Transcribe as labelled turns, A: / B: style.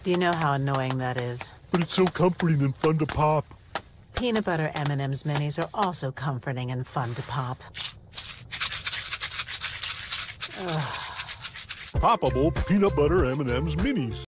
A: You know how annoying that is.
B: But it's so comforting and fun to pop.
A: Peanut butter M&M's minis are also comforting and fun to pop.
B: Poppable peanut butter M&M's minis.